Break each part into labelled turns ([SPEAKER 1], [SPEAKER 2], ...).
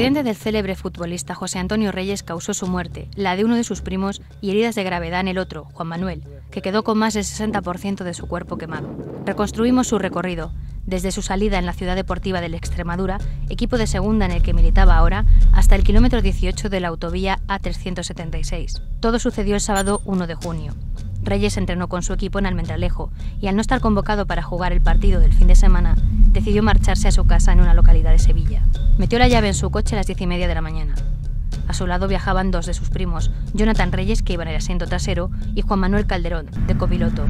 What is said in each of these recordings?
[SPEAKER 1] accidente del célebre futbolista José Antonio Reyes causó su muerte, la de uno de sus primos y heridas de gravedad en el otro, Juan Manuel, que quedó con más del 60% de su cuerpo quemado. Reconstruimos su recorrido, desde su salida en la ciudad deportiva de la Extremadura, equipo de segunda en el que militaba ahora, hasta el kilómetro 18 de la autovía A376. Todo sucedió el sábado 1 de junio. Reyes entrenó con su equipo en Almendralejo y, al no estar convocado para jugar el partido del fin de semana, decidió marcharse a su casa en una localidad de Sevilla. Metió la llave en su coche a las 10:30 de la mañana. A su lado viajaban dos de sus primos, Jonathan Reyes, que iba en el asiento trasero, y Juan Manuel Calderón, de copiloto.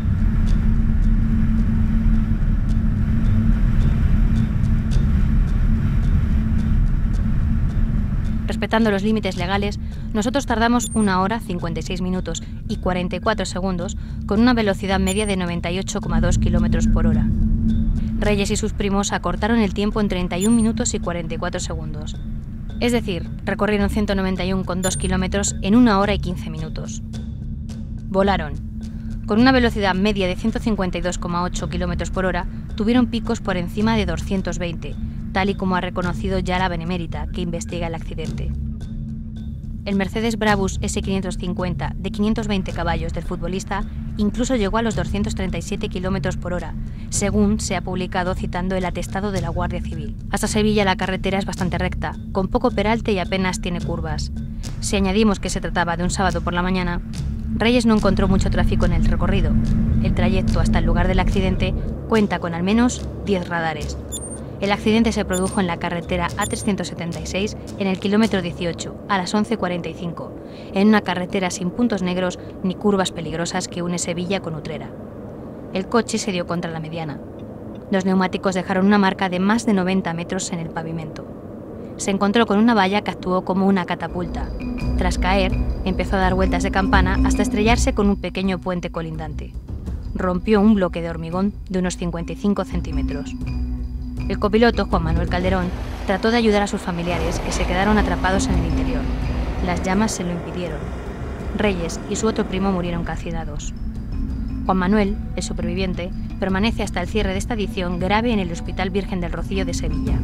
[SPEAKER 1] Respetando los límites legales, nosotros tardamos 1 hora, 56 minutos y 44 segundos con una velocidad media de 98,2 km por hora. Reyes y sus primos acortaron el tiempo en 31 minutos y 44 segundos. Es decir, recorrieron 191,2 kilómetros en 1 hora y 15 minutos. Volaron. Con una velocidad media de 152,8 km por hora, tuvieron picos por encima de 220, tal y como ha reconocido ya la Benemérita, que investiga el accidente. El Mercedes Brabus S550 de 520 caballos del futbolista incluso llegó a los 237 km por hora, según se ha publicado citando el atestado de la Guardia Civil. Hasta Sevilla la carretera es bastante recta, con poco peralte y apenas tiene curvas. Si añadimos que se trataba de un sábado por la mañana, Reyes no encontró mucho tráfico en el recorrido. El trayecto hasta el lugar del accidente cuenta con al menos 10 radares. El accidente se produjo en la carretera A376 en el kilómetro 18, a las 11:45, en una carretera sin puntos negros ni curvas peligrosas que une Sevilla con Utrera. El coche se dio contra la mediana. Los neumáticos dejaron una marca de más de 90 metros en el pavimento. Se encontró con una valla que actuó como una catapulta. Tras caer, empezó a dar vueltas de campana hasta estrellarse con un pequeño puente colindante. Rompió un bloque de hormigón de unos 55 centímetros. El copiloto, Juan Manuel Calderón, trató de ayudar a sus familiares, que se quedaron atrapados en el interior. Las llamas se lo impidieron. Reyes y su otro primo murieron calcinados. Juan Manuel, el superviviente, permanece hasta el cierre de esta edición grave en el Hospital Virgen del Rocío de Sevilla.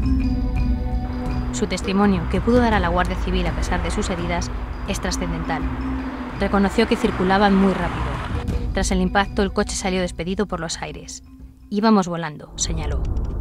[SPEAKER 1] Su testimonio, que pudo dar a la Guardia Civil a pesar de sus heridas, es trascendental. Reconoció que circulaban muy rápido. Tras el impacto, el coche salió despedido por los aires. «Íbamos volando», señaló.